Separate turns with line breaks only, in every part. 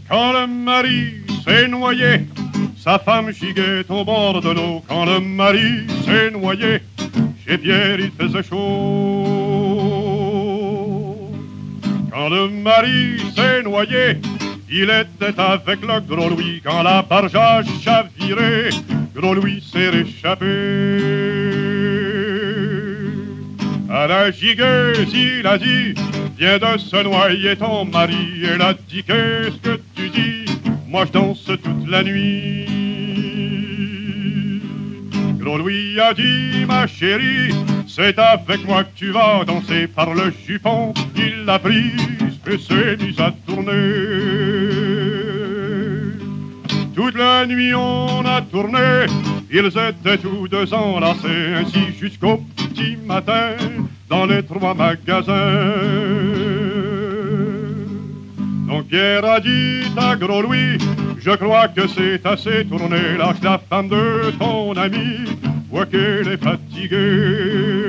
Quand le mari s'est noyé, sa femme giguait au bord de l'eau. Quand le mari s'est noyé, chez Pierre il faisait chaud. Quand le mari s'est noyé, il était avec le gros Louis. Quand la barge a chaviré, gros Louis s'est réchappé. À la gigueuse, il a dit: viens de se noyer ton mari. Elle a dit: qu'est-ce que tu dis? Moi je danse toute la nuit. Gros Louis a dit: ma chérie, c'est avec moi que tu vas danser. Par le jupon, il l'a prise et s'est mise à tourner. Toute la nuit on a tourné, ils étaient tous deux enlacés, ainsi jusqu'au petit matin dans les 3 magasins. Donc Pierre a dit à Gros Louis: je crois que c'est assez tourné, lâche la femme de ton ami, vois qu'elle est fatiguée.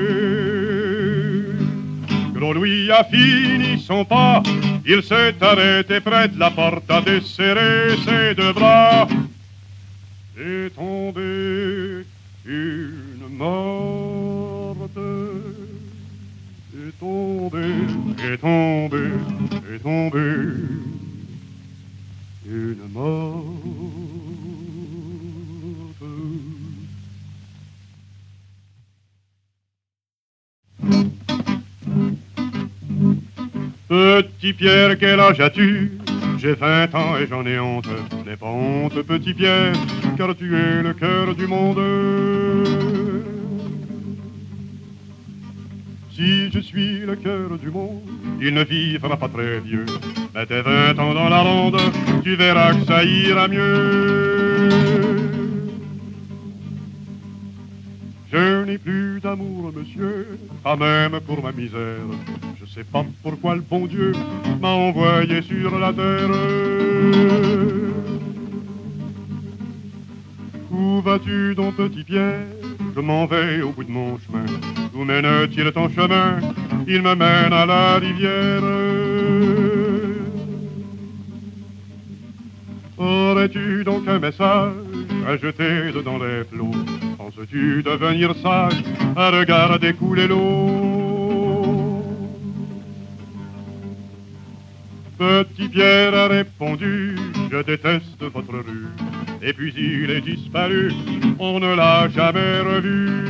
Gros Louis a fini son pas, il s'est arrêté près de la porte, a desserré ses 2 bras. Est tombée une morte, est tombée, est tombée, est tombée une morte. Petit Pierre, quel âge as-tu? J'ai 20 ans et j'en ai honte. N'aie pas honte, petit Pierre, car tu es le cœur du monde. Si je suis le cœur du monde, il ne vivra pas très vieux. Mets tes 20 ans dans la ronde, tu verras que ça ira mieux. Je n'ai plus d'amour, monsieur, pas même pour ma misère. Je sais pas pourquoi le bon Dieu m'a envoyé sur la terre. Où vas-tu donc, petit Pierre? Je m'en vais au bout de mon chemin. Où mène-t-il ton chemin? Il me mène à la rivière. Aurais-tu donc un message à jeter dans les flots? Penses-tu devenir sage à regarder couler l'eau? Petit Pierre a répondu: je déteste votre rue. Et puis il est disparu, on ne l'a jamais revu.